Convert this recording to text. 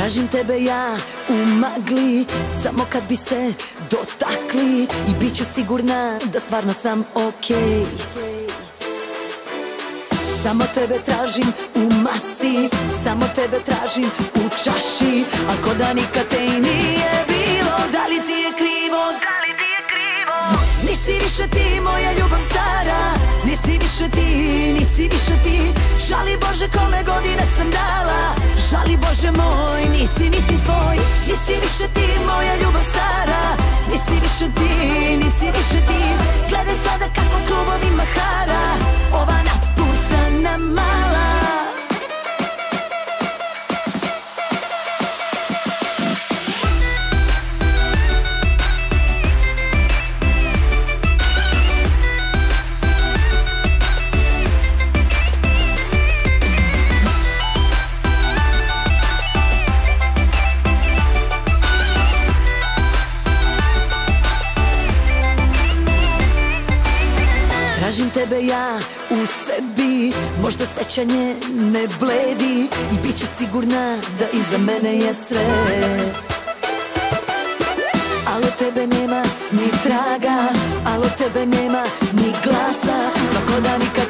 Tražim tebe ja u magli, samo kad bi se dotakli i bit ću sigurna da stvarno sam okej. Samo tebe tražim u masi, samo tebe tražim u čaši, ako da nikad te i nije bilo, da li ti je krivo, da li ti je krivo? Nisi više ti moja ljubav stara, nisi više ti, nisi više ti. Žali Bože kome godine sam dala, žali Bože moj, nisi niti svoj. Nisi više ti moja ljubav stara, nisi više ti, nisi više ti. Gledaj sada kako klubovima hara ova napucana mala. Tražim tebe ja u sebi, možda sećanje ne bledi i bit ću sigurna da iza mene je sve. Ali od tebe nema ni traga, ali od tebe nema ni glasa, kako da nikad